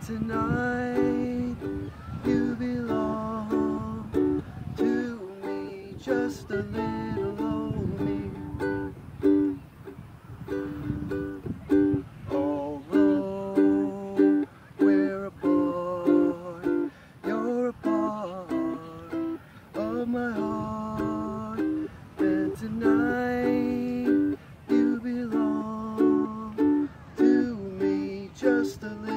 tonight you belong to me, just a little lonely. Although we're apart, you're a part of my heart, and tonight you belong to me, just a little.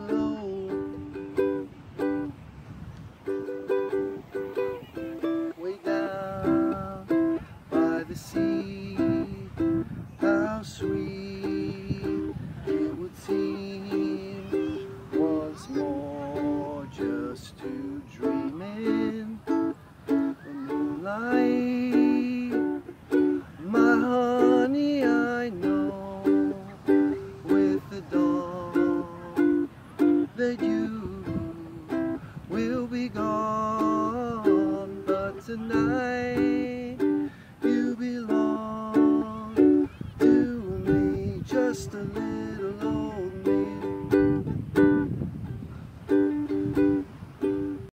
Way down by the sea, how sweet it would seem once more just to dream in the moonlight. My honey, I know with the dawn that you will be gone, but tonight